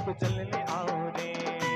दीप जलने आओ रे।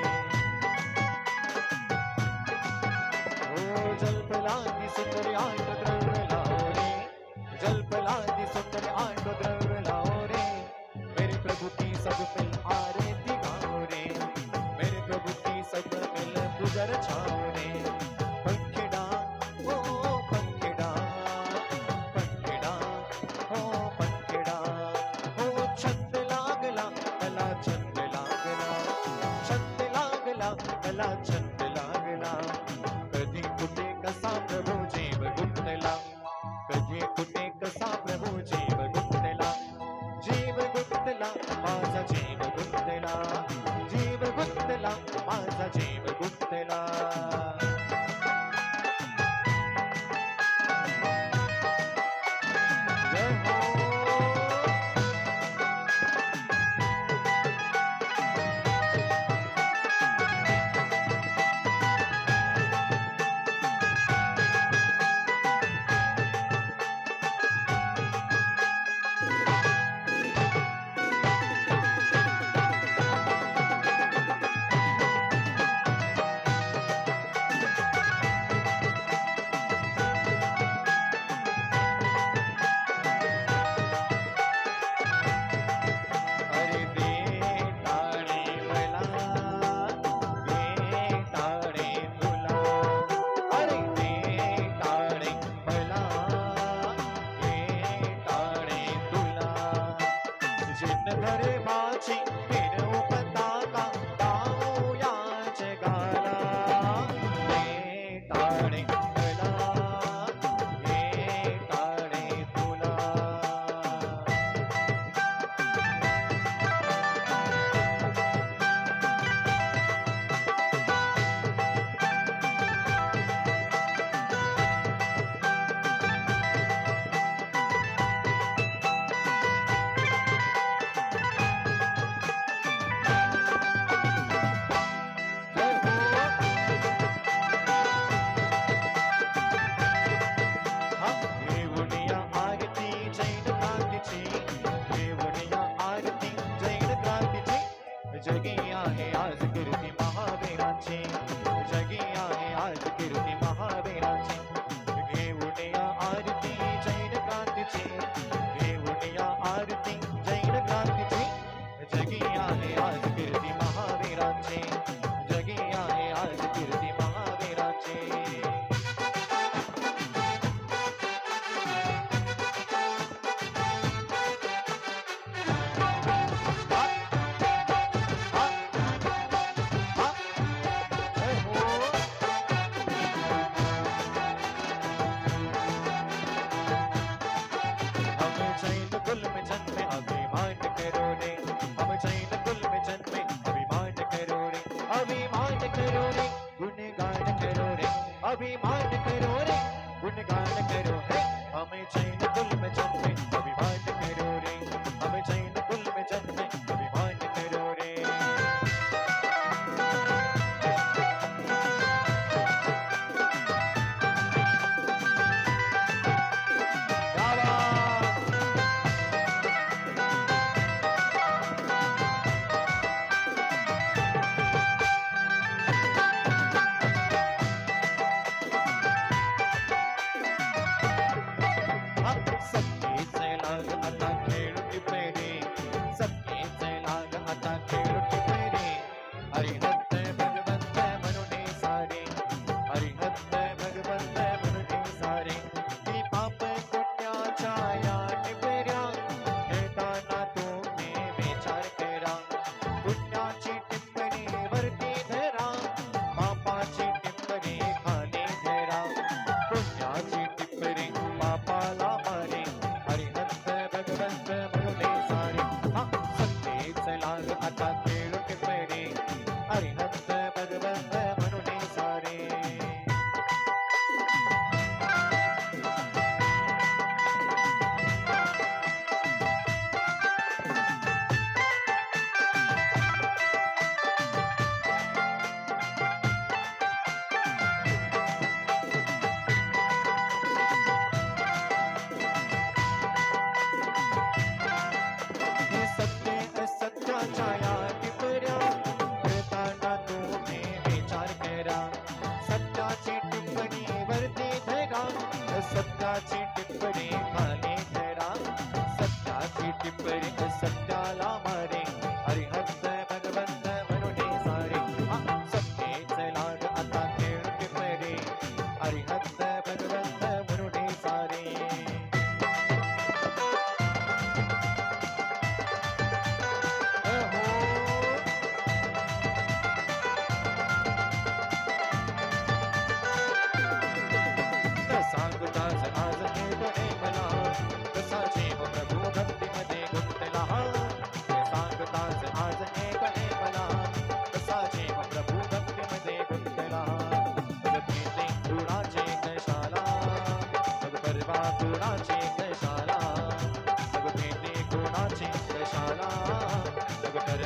ओ जलपलादी सुंदर आठ द्रव्य लाओ रे, जलपलादी सुंदर आठ द्रव्य लाओ रे। मेरे प्रभु की सब मिल आरती गाओ रे, मेरे प्रभु की सब मिल गुजर छाओ रे। पंखिड़ा ओ पंखिड़ा, पंखिड़ा ओ पंखिड़ा, ओ छंद लागला मला छंद लागला, छंद लागला मला छंद लागला। कधी कुठे कसा प्रभू जीव गुंतला, कधी कुठे कसा प्रभू जीव गुंतला, जीव गुंतला माझा जीव गुंतला, जीव गुंतला माझा जीव गुंतला। जय हो। अरे दे ताळे मला, दे ताळे तुला, अरे दे ताळे मला, दे ताळे तुला। जिन धरे माझी फिरवू पताका गाऊ या जगाला, दे ताळे मला, दे ताळे तुला। जय हो। हा घेऊनिया आरती जैन क्रांतीची, घेऊनिया आरती जैन क्रांतीची। जगी आहे आज कीर्ती महावीरांची, जगी आहे आज कीर्ती महावीरांची। घेऊनिया आरती जैन क्रांतीची, घेऊनिया आरती जैन क्रांतीची। जगी आहे आज कीर्ती महावीरांची, जगी आहे आज कीर्ती महावीरांची। हा, हा, हा, जय हो। हम जैन कुल में जन्मे अभिमान करो रे, हम जैन कुल में जन्मे अभिमान करो रे, अभिमान करो रे, गुणगान करो रे, अभिमान करो रे, गुणगान करो रे। हम जैन कुल में जन्मे अभिमान करो रे, हम जैन कुल में जन्मे अभिमान करो रे। क्या बात। हा, सबके लाग आता खेळू टिपेरे, सबके लाग आता खेळू टिपेरे। हरिहत्त भगवंत म्हणून सारे, हरिहत्त भगवंत म्हणून सारे। ती पाप पुण्याच्या या टिपेऱ्या खेळताना तुम्ही विचार करा। पुण्याची टिप्पणी वरती धरा, पापाची टिप्पणी खाली धरा। पुण्याची टिप्पणी पापाला मारे, हरिहत्त भगवंत म्हणून सारे। हा, सत्तेच लाग आता खेळू टिपेरे, हरिहत्त भगवंत म्हणून सारे। हे सत्य असत्याच्या या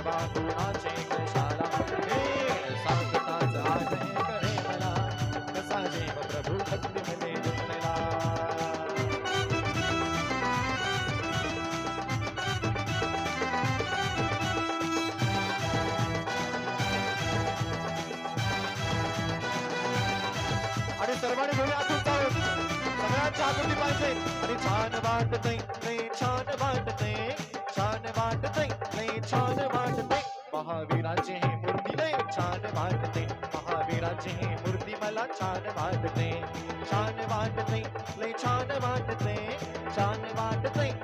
बागुणाचे कशाला हे सांगताच आग्रह करे मला कसा जीव प्रभू भक्तीमध्ये गुंतला आणि सर्वांनी बोलूया आतून जाऊन सगळ्यांच्या हातून पाहिजे आणि छान वाटतंय लय छान वाटतंय छान वाटतंय लय छान वाटतंय महावीराची ही मूर्ती लय छान वाटते महावीराची ही मूर्ती मला छान वाटते छान वाटते लय छान वाटते छान वाटते